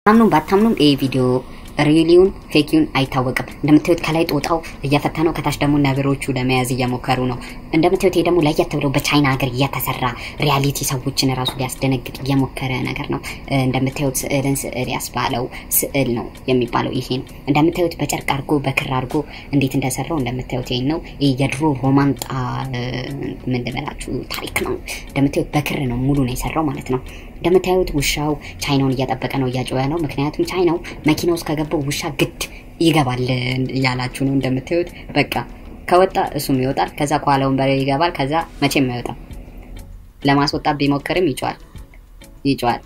ታምኑም ባታምኑም ይሄ ቪዲዮ ሪሊውን ፌኪውን አይታወቅም እንደምታዩት ከላይ ጦጣው እያፈታነው ከታች ደግሞ ነብሮቹ ለመያዝ እየሞከሩ ነው እንደምታዩት ይሄ ደግሞ ለየት ብሎ በቻይና ሀገር እየተሰራ ሪያሊቲ ሰዎችን ራሱ ሊያስደነግጥ እየሞከረ ነገር ነው እንደምታዩት ስዕል ያስባለው ስዕል ነው የሚባለው ይሄ ነው እንደምታዩት በጨርቅ አርጎ በክር አርጎ እንዴት እንደሰራው እንደምታዩት ይሄ ነው የድሮ ሮማንጣ ምን ልበላችሁ ታሪክ ነው እንደምታዩት በክር ነው ሙሉ ነው የሰራው ማለት ነው እንደምታዩት ውሻው ቻይናውን እያጠበቀ ነው እያጨወ ነው ምክንያቱም ቻይናው መኪናው ውስጥ ከገባው ውሻ ግድ ይገባል ያላችሁ ነው እንደምታዩት በቃ ከወጣ እሱም ይወጣል ከዛ ኳላውን በሬ ይገባል ከዛ መቼም አይወጣም ለማስወጣት ቢሞክርም ይጫዋል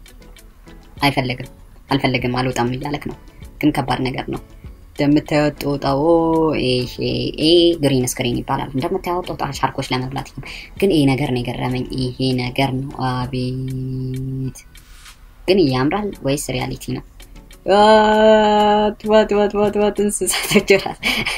አልፈልግም አልወጣም ይላልክ ነው ግን ከባድ ነገር ነው እንደምታዩት ጦጣው ይሄ ግሪን ስክሪን ይባላል እንደምታዩት ጦጣ ሻርኮች ለመብላት ግን ይሄ ነገር ነው የገረመኝ ይሄ ነገር ነው አቤት ግን ያምራል ወይስ ሪያሊቲ ነው what እንስሳቶች ራስ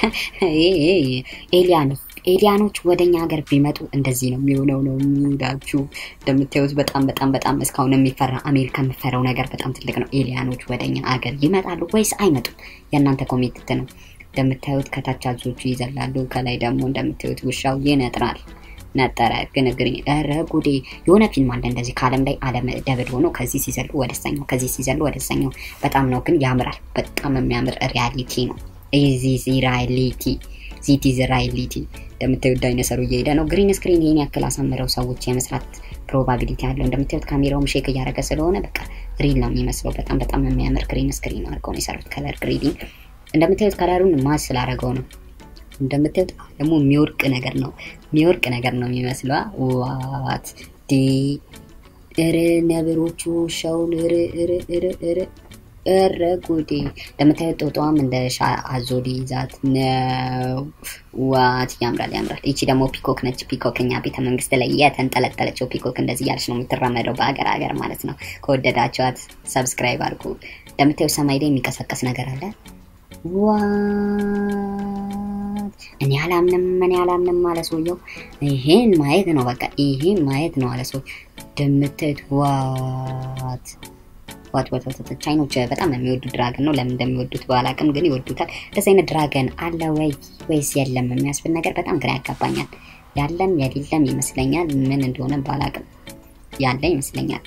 ኤሊያኖች ወደኛ ሀገር ቢመጡ እንደዚህ ነው የሚሆነው ነው የሚዳችሁ እንደምታዩት በጣም እስካሁን የሚፈራ አሜሪካ የሚፈራው ነገር በጣም ትልቅ ነው ኤሊያኖች ወደኛ ሀገር ይመጣሉ ወይስ አይመጡም የእናንተ ኮሜንት ነው እንደምታዩት ከታች አዞቹ ይዘላሉ ከላይ ደግሞ እንደምታዩት ውሻው ይነጥራል ነጠረ ግን ግሪን ረጉዴ የሆነ ፊልም አለ እንደዚህ ካለም ላይ ዓለም ደብል ሆኖ ከዚህ ሲዘሉ ወደሰኛው በጣም ነው ግን ያምራል በጣም የሚያምር ሪያሊቲ ነው ዚቲ ሪያሊቲ እንደምታዩት ዳይኖሰሩ እየሄደ ነው ግሪን ስክሪን ይሄን ያክል አሳምረው ሰዎች የመስራት ፕሮባቢሊቲ አለው እንደምታዩት ካሜራውም ሼክ እያደረገ ስለሆነ በቃ ሪል ነው የሚመስለው በጣም የሚያምር ግሪን ስክሪን አድርገው ነው የሰሩት ከለር ግሬዲንግ እንደምታዩት ከለሩን ማስ ስላደረገው ነው እንደምታዩት ደግሞ የሚወርቅ ነገር ነው የሚመስለው ዋት ዲ ነብሮቹ ሻውን ረጉዴ እንደምታዩት ጦጣዋም እንደ አዞዲ ዛት ነው ዋት ያምራል እቺ ደግሞ ፒኮክ ነች ፒኮክኛ ቤተ መንግስት ላይ የተንጠለጠለችው ፒኮክ እንደዚህ ያልሽ ነው የምትራመደው በአገር ማለት ነው ከወደዳችኋት ሰብስክራይብ አድርጉ እንደምታዩት ሰማይ ላይ የሚቀሰቀስ ነገር አለ እኔ አላምንም ማለት ሰውየው ይሄን ማየት ነው አለ ሰው እንደምታዩት ዋት ቻይኖች በጣም የሚወዱ ድራገን ነው ለምን እንደሚወዱት ባላቅም ግን ይወዱታል እንደዚህ አይነት ድራገን አለ ወይስ የለም የሚያስብል ነገር በጣም ግራ ያጋባኛል ያለም የሌለም ይመስለኛል ምን እንደሆነ ባላቅም ያለ ይመስለኛል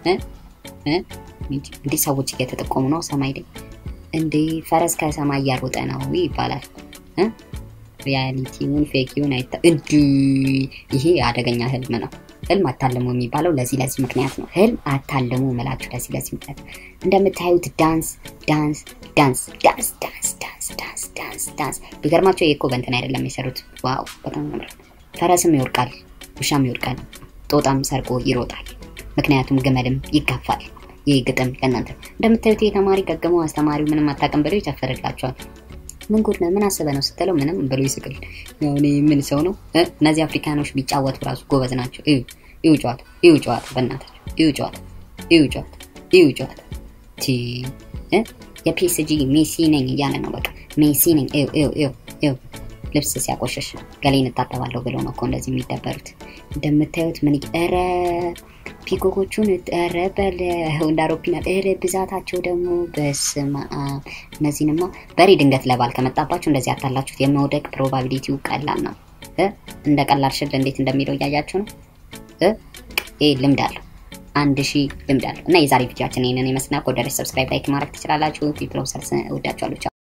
እንዴ ሰዎች እየተጠቆሙ ነው ሰማይ ላይ እንዴ ፈረስ ከሰማይ ያሮጠ ነው ይባላል ሪያሊቲውን ፌኪውን አይታ እንዴ ይሄ አደገኛ ህልም ነው ህልም አታለሙ የሚባለው ለዚህ ምክንያት ነው ህልም አታለሙ መላችሁ ለዚህ ምክንያት እንደምታዩት ዳንስ ቢገርማቸው የኮ በእንትን አይደለም የሰሩት ዋው በጣም ያምራል ፈረስም ይወርቃል ውሻም ይወርቃል ጦጣም ሰርቆ ይሮጣል ምክንያቱም ግመልም ይጋፋል ይግጥም ለእናንተ እንደምታዩት የተማሪ ገገመው አስተማሪው ምንም አታቀም ብለው ይጨፈርላቸዋል ምን ጉድ ነው ምን አሰበ ነው ስትለው ምንም ብሎ ይስቅል ያው እኔ ምን ሰው ነው እነዚህ አፍሪካኖች ቢጫወቱ ራሱ ጎበዝ ናቸው እዩ ጨዋታ በእናታችሁ እዩ ጨዋታ ቲ የፒኤስጂ ሜሲ ነኝ እያለ ነው በቃ ሜሲ ነኝ እዩ ልብስ ሲያቆሽሽ ገሌን ተጣጣባለሁ ብለው ነው እንደዚህ የሚደበሩት እንደምታዩት ምን ፒኮኮቹን ተረበለ እንዳሮፒና ብዛታቸው ደግሞ በስማ እነዚህንማ በሬ ድንገት ለባል ከመጣባችሁ እንደዚህ አታላችሁት የመውደቅ ፕሮባቢሊቲው ቀላል ነው እንደ ቀላል ሽል እንዴት እንደሚለው ያያያችሁ ነው ልምድ አለው 1000 ልምድ አለው እና የዛሬ ቪዲዮአችን ይሄንን ይመስላል ኮደረ ሰብስክራይብ ላይክ ማድረግ ትችላላችሁ ፒፕል ኦፍ ሰርስ ወዳችኋለሁ